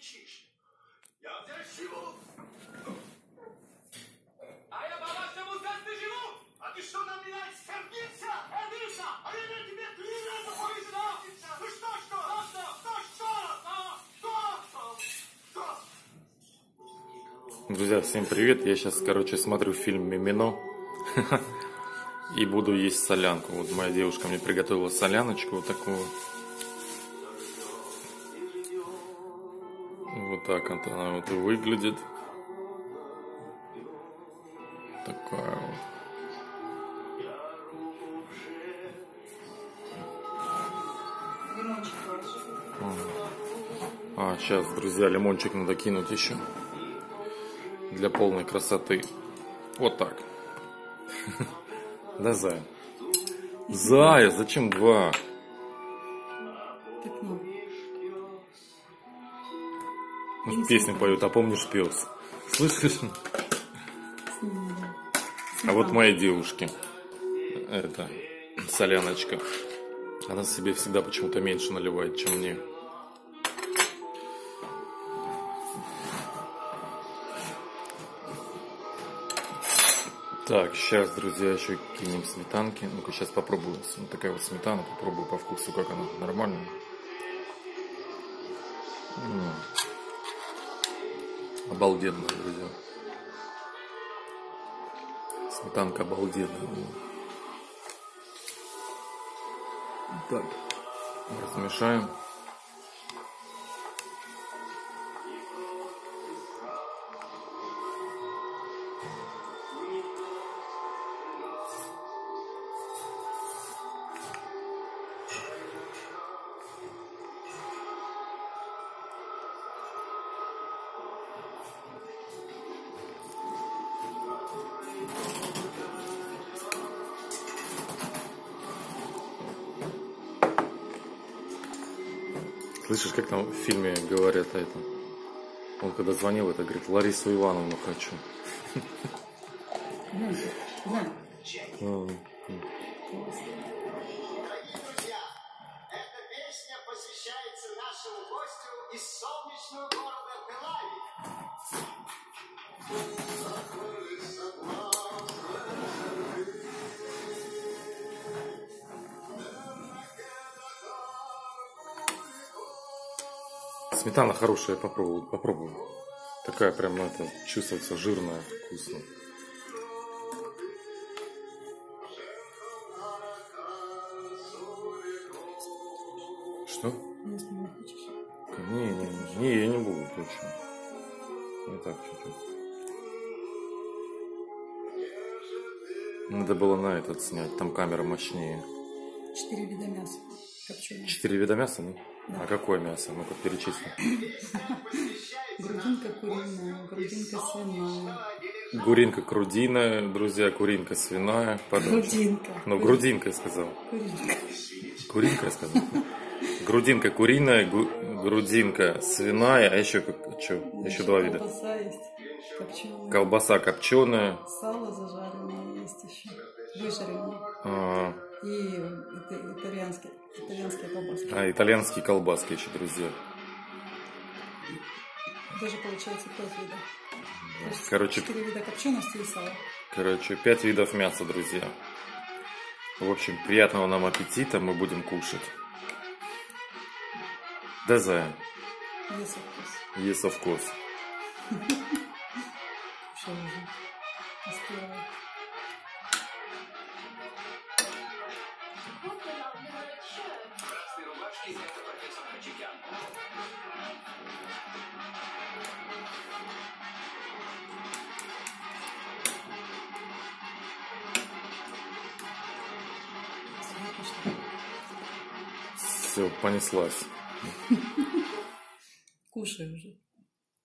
Друзья, всем привет! Я сейчас, смотрю фильм «Мимино» и буду есть солянку. Вот моя девушка мне приготовила соляночку вот такую. Вот так вот она вот и выглядит. Такая вот. Сейчас, друзья, лимончик надо кинуть еще. Для полной красоты. Вот так. Да, Зая? Зая, зачем два? Песню поют, а помнишь, пес? Слышишь? А вот моей девушке это соляночка. Она себе всегда почему-то меньше наливает, чем мне. Так, сейчас, друзья, еще кинем сметанки. Ну-ка, сейчас попробую. Вот такая вот сметана. Попробую по вкусу, как она. Нормально? Обалденно, друзья. Сметанка обалденная. Так, размешаем. Слышишь, как там в фильме говорят это? Он когда звонил, это говорит, Ларису Ивановну хочу. Эта песня посвящается нашему гостю из солнечного города Тель-Авив. Сметана хорошая, попробую. Такая прям, это, чувствуется жирная, вкусная. Что? Не, я не буду точно. Не так чуть-чуть. Надо было на этот снять, там камера мощнее. 4 вида мяса копченого. 4 вида мяса, ну? Да. А какое мясо? Ну-ка перечисли. Грудинка куриная, грудинка свиная. Гуринка крудиная, друзья, куринка свиная. Грудинка. Ну, грудинка я сказал. Куринка. Куринка я сказал. Грудинка куриная, грудинка свиная, а еще что? Еще два вида. Колбаса есть копченая. Колбаса копченая. Сало зажаренное есть еще. Выжаренное. И итальянские колбаски. Итальянские колбаски еще, друзья. Даже получается 5 видов. Короче, 4 вида копчености и сала. 5 видов мяса, друзья. В общем, приятного нам аппетита, мы будем кушать. Да, Зая? Есть вкус. Есть вкус. Что уже? Остывает. Все, понеслась. Кушай уже.